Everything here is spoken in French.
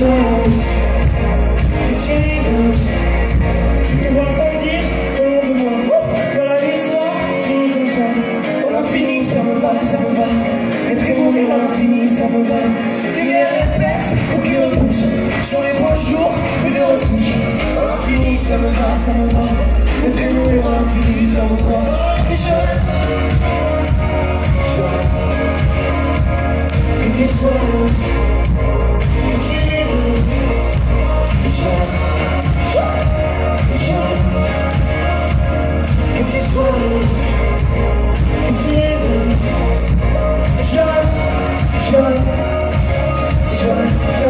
rose, que tu es rose. Tu ne vois pas me dire au nom de moi. Voilà l'histoire, finie comme ça. On a fini, ça me va, ça me va. Être et mourir à l'infini, ça me va. Lumière épaisse, pour qui repousse. Sur les beaux jours, plus de retouches. On a fini, ça me va, ça me va. Être et mourir à l'infini, ça me va. Et je rêve que tu sois rose, que tu es rose. Que tu sois rose, que tu es rose. Je rêve